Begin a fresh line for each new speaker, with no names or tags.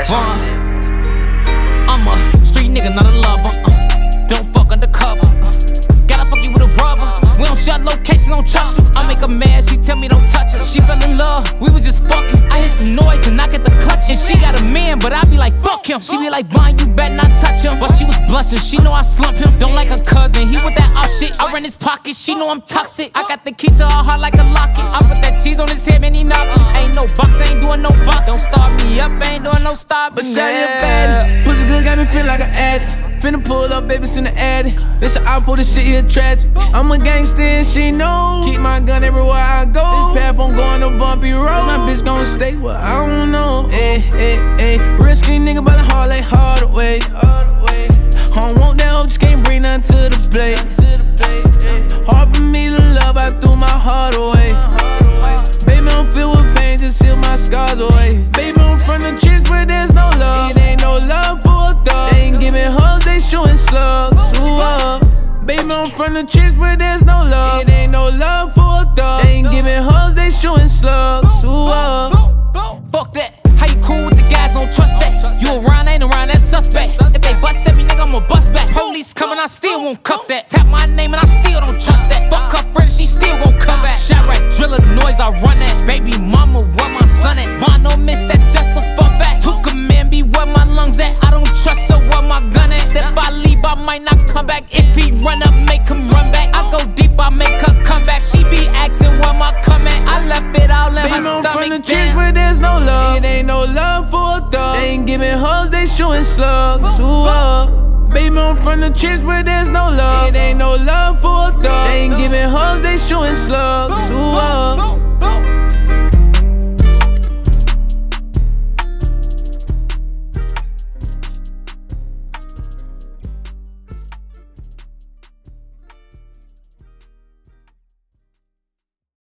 I'm a street nigga, not a lover. Don't fuck undercover. Gotta fuck you with a rubber. We don't share locations, don't trust you. I make her mad, she tell me don't touch her. She fell in love, we was just fucking. I hear some noise and I get the clutch. And she got a man, but I be like, fuck him. She be like, Vine, you better not touch him. But she was blushing, she know I slump him. Don't like her cousin, he with that off shit. I run his pockets, she know I'm toxic. I got the key to her heart like a locket. I put that cheese on his head, man, he knock me. Ain't no box, ain't doing no box. Don't start me up, ain't doing no stopping.
But shawty a baddie, pussy good got me feel like an addict. Finna pull up, baby, in the attic. This an output, this shit here tragic. I'm a gangster and she know. Keep my gun everywhere I go. This path I'm going a bumpy road. My bitch gon' stay where I don't know. Ayy, ayy, ayy. Real street nigga by the heart like Hardaway. I don't want that hope, just can't bring nothing to the plate. Hard for me to love, I threw my heart away. Baby, I'm filled with pain, just seal my scars away. Baby, I'm from the chicks where there's no love. It ain't no love for a thug. They ain't giving hugs, they shooting slugs. Ooh, baby, I'm from the chicks where there's no love. It ain't no love for a thug. They ain't giving hugs, they shooting slugs. Ooh,
fuck that. How you cool with the guys, don't trust that. You around, ain't around, that's suspect. If they bust at me, nigga, I'ma bust back. Police coming, I still won't cuff that. Tap my name and I still don't trust that. Fuck her friend, she still won't come back. Shot right, driller, the noise I run at. Baby mama, where my son at? Why no miss, that's just a fun fact. Took a man, be where my lungs at. I don't trust her, where my gun at. If I leave, I might not come back. If he run up, make him run back. I go deep, I make her come back. She be asking where my come at. I left it all in her stomach.
From the chicks where there's no love. It ain't no love for a thug. They ain't giving hugs, they shooting slugs. Ooh, baby, I'm from the chicks where there's no love. It ain't no love for a thug. They ain't giving hugs, they shooting slugs.